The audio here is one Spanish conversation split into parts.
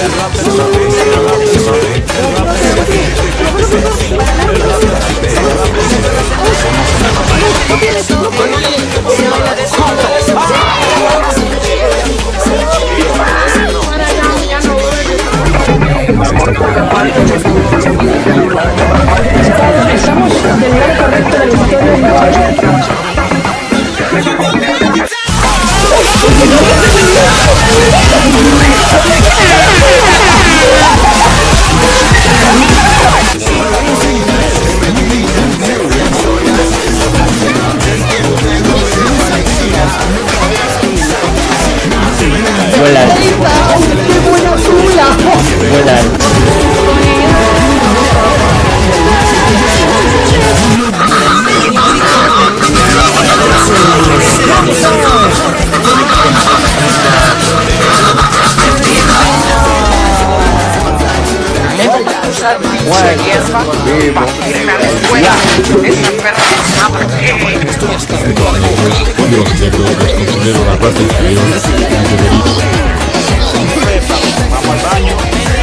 Estamos del lado correcto de la historia. Vuelan. ¡Qué buena zula! Vuelan. Los negros los considero la raza inferior Vamos al baño.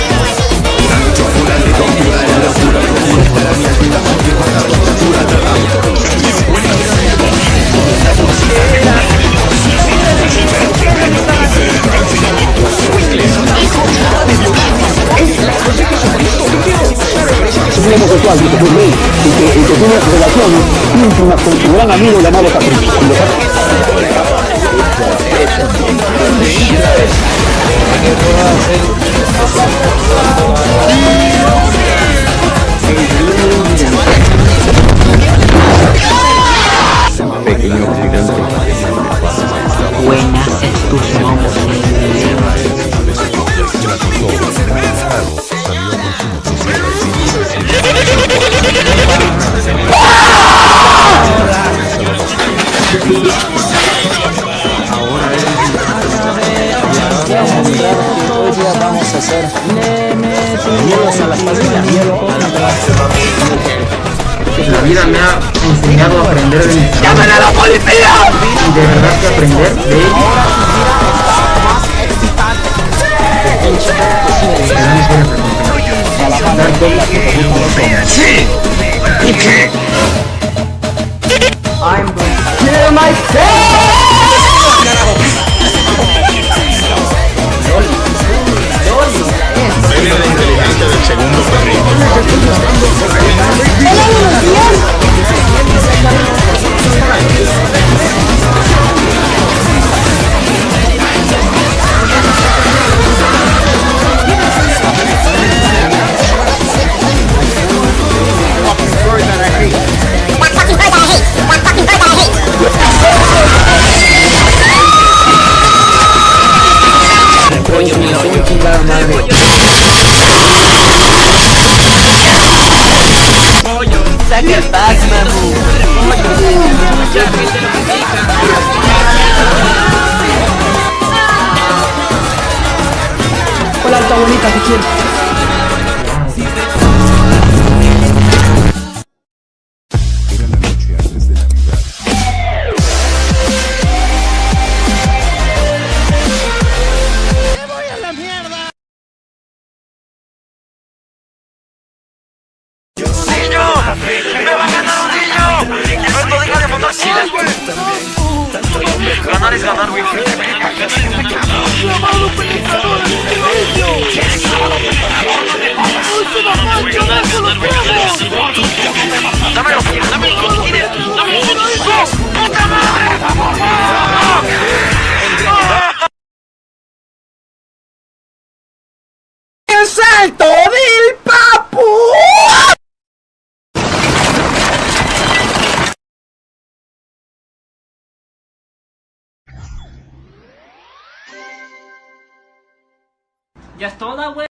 Supremo Sexual, dice por ley, y que tiene relaciones íntimas con su gran amigo llamado Patricio. Pequeño gigante. Buenas tus nombres. Hoy día vamos a hacer miedos a las pastillas. La vida me ha enseñado a aprender de mis ¡Llamen a la policía! y de verdad que aprender de ellos. ¡Sí! ¿Y qué? I'm going to kill myself! Premio de inteligencia del segundo perrito. Coño, me tengo chingada madre. ¡Saca el paz, mamu! Hola, alta bonita, ¿qué quieres? Era la noche antes de Navidad. ¡Me va a ganar un niño! ¡Alberto, deja de montar chilas! Ganar es ganar, güey. ¡Dámelo! ¡Dámelo! ¡Puta madre! ¡El salto del papu! Ya es toda, güey.